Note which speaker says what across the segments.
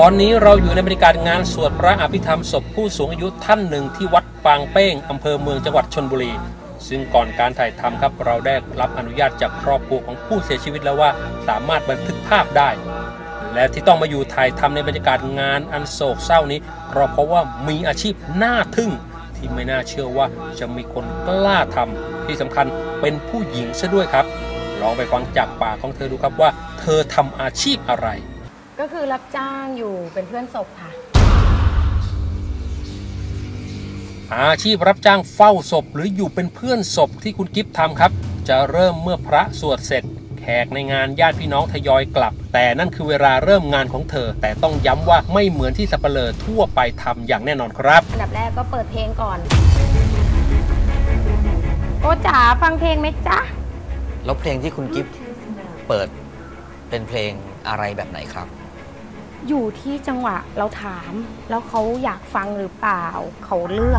Speaker 1: อนนี้เราอยู่ในบรรยากาศงานสวดพระอภิธรรมศพผู้สูงอายุท่านหนึ่งที่วัดปางเป้งอำเภอเมืองจังหวัดชลบุรีซึ่งก่อนการถ่ายทำครับเราได้รับอนุญาตจากครอบครัวของผู้เสียชีวิตแล้วว่าสามารถบันทึกภาพได้และที่ต้องมาอยู่ถ่ายทำในบรรยากาศงานอันโศกเศร้านี้เพราะว่ามีอาชีพน่าทึ่งที่ไม่น่าเชื่อว่าจะมีคนกล้าทำที่สำคัญเป็นผู้หญิงซะด้วยครับลองไปฟังจากปากของเธอดูครับว่าเธอทำอาชีพอะไร
Speaker 2: ก็คือรับจ้างอยู่เป็นเพื่อนศพค่ะ
Speaker 1: อาชีพรับจ้างเฝ้าศพหรืออยู่เป็นเพื่อนศพที่คุณกิฟต์ทำครับจะเริ่มเมื่อพระสวดเสร็จแขกในงานญาติพี่น้องทยอยกลับแต่นั่นคือเวลาเริ่มงานของเธอแต่ต้องย้ำว่าไม่เหมือนที่สัปเหร่อทั่วไปทำอย่างแน่นอนครับ
Speaker 2: อันดับแรกก็เปิดเพลงก่อนโอ้จ๋าฟังเพลงไหมจ๊ะ
Speaker 3: แล้วเพลงที่คุณกิฟต์เปิดเป็นเพลงอะไรแบบไหนครับ
Speaker 2: อยู่ที่จังหวะเราถามแล้วเขาอยากฟังหรือเปล่าเขาเลือก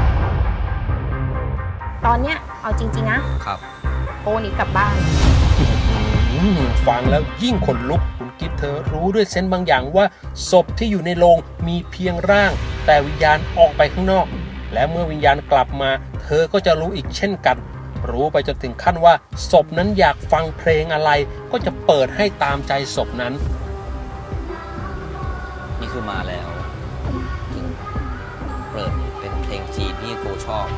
Speaker 2: ตอนเนี้ยเอาจริงๆนะครับโอ้นี่กลับบ้าน
Speaker 1: ฟังแล้วยิ่งขนลุกคุณกิฟต์เธอรู้ด้วยเซนส์บางอย่างว่าศพที่อยู่ในโรงมีเพียงร่างแต่วิญญาณออกไปข้างนอกและเมื่อวิญญาณกลับมาเธอก็จะรู้อีกเช่นกันรู้ไปจนถึงขั้นว่าศพนั้นอยากฟังเพลงอะไรก็จะเปิดให้ตามใจศพนั้น
Speaker 3: นี่คือมาแล้วถึงเปิดเป็นเพลงจีนที่โกชอบ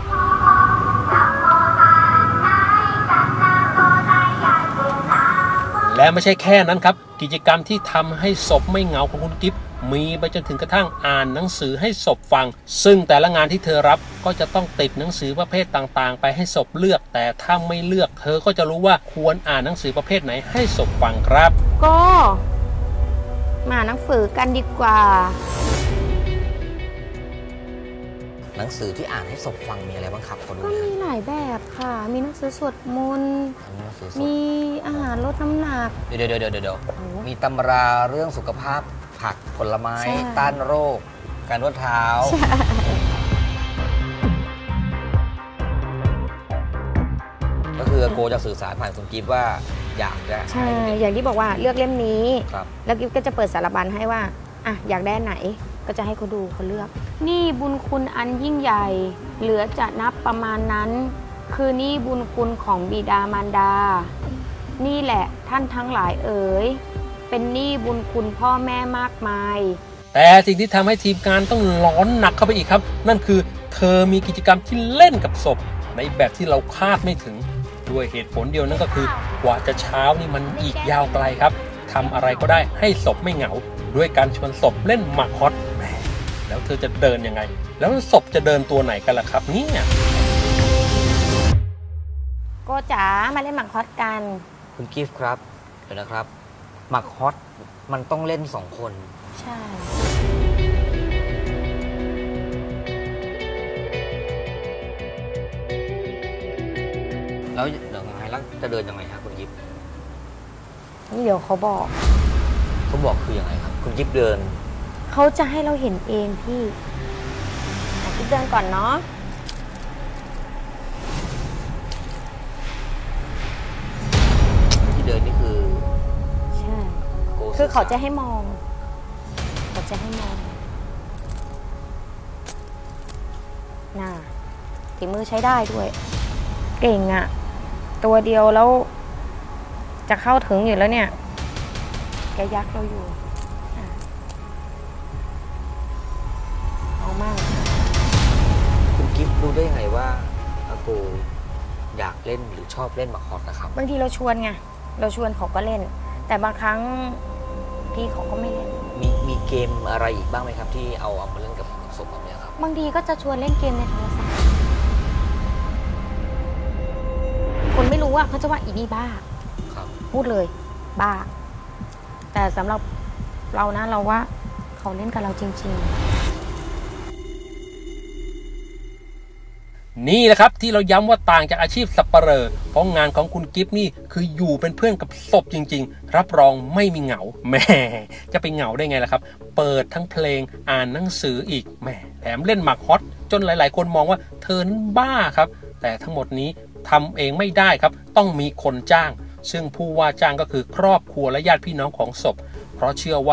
Speaker 1: และไม่ใช่แค่นั้นครับกิจกรรมที่ทำให้ศพไม่เหงาของคุณกิฟต์มีไปจนถึงกระทั่งอ่านหนังสือให้ศพฟังซึ่งแต่ละงานที่เธอรับก็จะต้องติดหนังสือประเภทต่างๆไปให้ศพเลือกแต่ถ้าไม่เลือกเธอก็จะรู้ว่าควรอ่านหนังสือประเภทไหนให้ศพฟังครับ
Speaker 2: ก็มาหนังสือกันดีกว่า
Speaker 3: หนังสือที่อ่านให้ศพฟังมีอะไรบ้างครับขอดู
Speaker 2: ก็มีหลายแบบค่ะมีหนังสือสวดมนต์มีอาหารลดน้ำหนัก
Speaker 3: เดี๋ยวมีตำราเรื่องสุขภาพผักผลไม้ต้านโรคการนวดเท้าก็คือโกจะสื่อสารผ่านคุณกิฟต์ว่าอยากจะ
Speaker 2: ใช่อย่างที่บอกว่าเลือกเล่มนี้แล้วกิฟต์ก็จะเปิดสารบัญให้ว่าอ่ะอยากได้ไหนก็จะให้เขาดูเขาเลือกนี่บุญคุณอันยิ่งใหญ่เหลือจะนับประมาณนั้นคือนี่บุญคุณของบิดามารดานี่แหละท่านทั้งหลายเอ๋ยเป็นหนี้บุญคุณพ่อแม่มากมาย
Speaker 1: แต่สิ่งที่ทำให้ทีมงานต้องร้อนหนักเข้าไปอีกครับนั่นคือเธอมีกิจกรรมที่เล่นกับศพในแบบที่เราคาดไม่ถึงด้วยเหตุผลเดียวนั่นก็คือกว่าจะเช้านี่มันอีกยาวไกลครับทำอะไรก็ได้ให้ศพไม่เหงาด้วยการชวนศพเล่นหมากฮอตแล้วเธอจะเดินยังไงแล้วศพจะเดินตัวไหนกันล่ะครับเนี่ย
Speaker 2: โกจ๋ามาเล่นหมากฮอตกัน
Speaker 3: คุณกิฟต์ครับเดี๋ยวนะครับหมากฮอตมันต้องเล่น2 คน
Speaker 2: ใช่
Speaker 3: แล้วเดี๋ยวไงแล้วจะเดินยังไงครับคุณกิฟต์
Speaker 2: นี่เดี๋ยวเขาบอก
Speaker 3: คือยังไงครับคุณกิฟต์เดิน
Speaker 2: เขาจะให้เราเห็นเองพี่กิฟต์เดินก่อนเนาะ
Speaker 3: ที่เดินนี่คือ
Speaker 2: ใช่คือเขาจะให้มองน่ะฝีมือใช้ได้ด้วยเก่งอะตัวเดียวแล้วจะเข้าถึงอยู่แล้วเนี่ยแกยักเราอยู่เอามาก
Speaker 3: คุณกิฟต์รู้ได้ยังไงว่าอากูอยากเล่นหรือชอบเล่นหมากฮอตนะครับ
Speaker 2: บางทีเราชวนไงเราชวนเขาก็เล่นแต่บางครั้งพี่เขาก็ไม่เล่น
Speaker 3: มีเกมอะไรอีกบ้างไหมครับที่เอามาเล่นกับศพแบบนี้ครับ
Speaker 2: บางทีก็จะชวนเล่นเกมในโทรศัพท์คนไม่รู้ว่าเขาจะว่าอีนี่บ้าพูดเลยบ้าแต่สำหรับเรานะเราว่าเขาเล่นกับเราจริงๆ
Speaker 1: นี่แหละครับที่เราย้ำว่าต่างจากอาชีพสับปะเหร่อเพราะงานของคุณกิฟต์นี่คืออยู่เป็นเพื่อนกับศพจริงๆรับรองไม่มีเหงาแหมจะไปเหงาได้ไงล่ะครับเปิดทั้งเพลงอ่านหนังสืออีกแหมแถมเล่นหมากฮอตจนหลายๆคนมองว่าเธอนั้นบ้าครับแต่ทั้งหมดนี้ทำเองไม่ได้ครับต้องมีคนจ้างซึ่งผู้ว่าจ้างก็คือครอบครัวและญาติพี่น้องของศพเพราะเชื่อว่า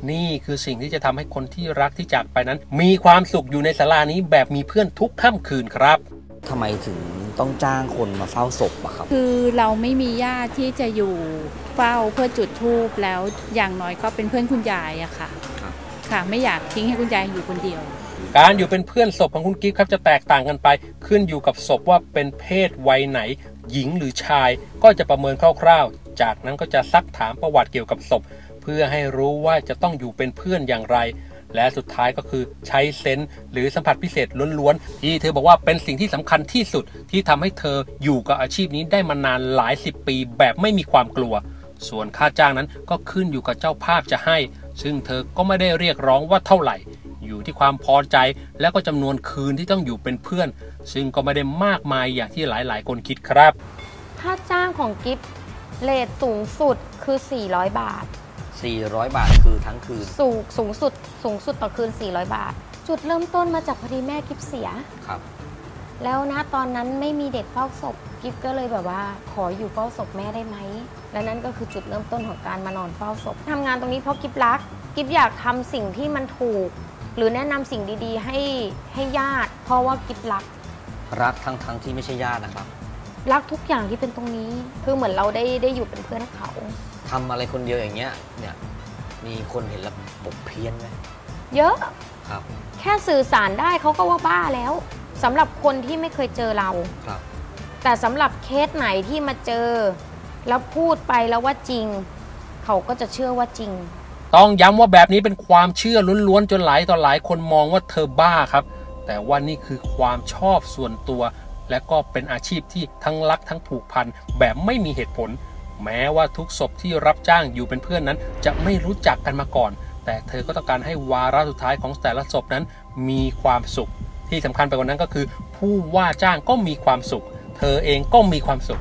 Speaker 1: นี่คือสิ่งที่จะทำให้คนที่รักที่จากไปนั้นมีความสุขอยู่ในศาลานี้แบบมีเพื่อนทุกค่ำคืนครับ
Speaker 3: ทำไมถึงต้องจ้างคนมาเฝ้าศพอะครับ
Speaker 4: คือเราไม่มีญาติที่จะอยู่เฝ้าเพื่อจุดธูปแล้วอย่างน้อยก็เป็นเพื่อนคุณยายอะค่ะค่ะไม่อยากทิ้งให้คุณยายอยู่คนเดียว
Speaker 1: การอยู่เป็นเพื่อนศพของคุณกิฟต์ครับจะแตกต่างกันไปขึ้นอยู่กับศพว่าเป็นเพศวัยไหนหญิงหรือชายก็จะประเมินคร่าวๆจากนั้นก็จะซักถามประวัติเกี่ยวกับศพเพื่อให้รู้ว่าจะต้องอยู่เป็นเพื่อนอย่างไรและสุดท้ายก็คือใช้เซนส์หรือสัมผัสพิเศษล้วนๆที่เธอบอกว่าเป็นสิ่งที่สำคัญที่สุดที่ทำให้เธออยู่กับอาชีพนี้ได้มานานหลาย10 ปีแบบไม่มีความกลัวส่วนค่าจ้างนั้นก็ขึ้นอยู่กับเจ้าภาพจะให้ซึ่งเธอก็ไม่ได้เรียกร้องว่าเท่าไหร่อยู่ที่ความพอใจและก็จำนวนคืนที่ต้องอยู่เป็นเพื่อนซึ่งก็ไม่ได้มากมายอย่างที่หลายๆคนคิดครับ
Speaker 2: ค่าจ้างของกิฟต์เรทสูงสุดคือ400 บาท
Speaker 3: 400 บาทคือทั้งคืน
Speaker 2: สูงสุดต่อคืน400 บาทจุดเริ่มต้นมาจากพอดีแม่กิฟเสีย
Speaker 3: ครับ
Speaker 2: แล้วนะตอนนั้นไม่มีเด็กเฝ้าศพกิฟก็เลยแบบว่าขออยู่เฝ้าศพแม่ได้ไหมและนั่นก็คือจุดเริ่มต้นของการมานอนเฝ้าศพทำงานตรงนี้เพราะกิฟรักกิฟอยากทำสิ่งที่มันถูกหรือแนะนำสิ่งดีๆให้ญาติเพราะว่ากิฟรัก
Speaker 3: ทั้งที่ไม่ใช่ญาตินะครับ
Speaker 2: รักทุกอย่างที่เป็นตรงนี้คือเหมือนเราได้อยู่เป็นเพื่อนเขา
Speaker 3: ทำอะไรคนเดียวอย่างเงี้ยเนี่ยมีคนเห็นแล้วบกเพี้ยนไหม
Speaker 2: เยอะ
Speaker 3: ครับ
Speaker 2: แค่สื่อสารได้เขาก็ว่าบ้าแล้วสำหรับคนที่ไม่เคยเจอเรา
Speaker 3: ครับ
Speaker 2: แต่สำหรับเคสไหนที่มาเจอแล้วพูดไปแล้วว่าจริงเขาก็จะเชื่อว่าจริง
Speaker 1: ต้องย้ำว่าแบบนี้เป็นความเชื่อล้วนๆจนหลายต่อหลายคนมองว่าเธอบ้าครับแต่ว่านี่คือความชอบส่วนตัวและก็เป็นอาชีพที่ทั้งรักทั้งผูกพันแบบไม่มีเหตุผลแม้ว่าทุกศพที่รับจ้างอยู่เป็นเพื่อนนั้นจะไม่รู้จักกันมาก่อนแต่เธอก็ต้องการให้วาระสุดท้ายของแต่ละศพนั้นมีความสุขที่สำคัญไปกว่านั้นก็คือผู้ว่าจ้างก็มีความสุขเธอเองก็มีความสุข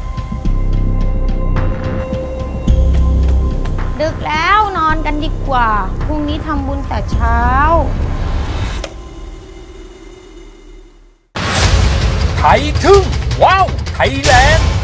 Speaker 2: ดึกแล้วนอนกันดีกว่าพรุ่งนี้ทำบุญแต่เช้า
Speaker 1: ไทยทึ่งว้าวไทยแลนด์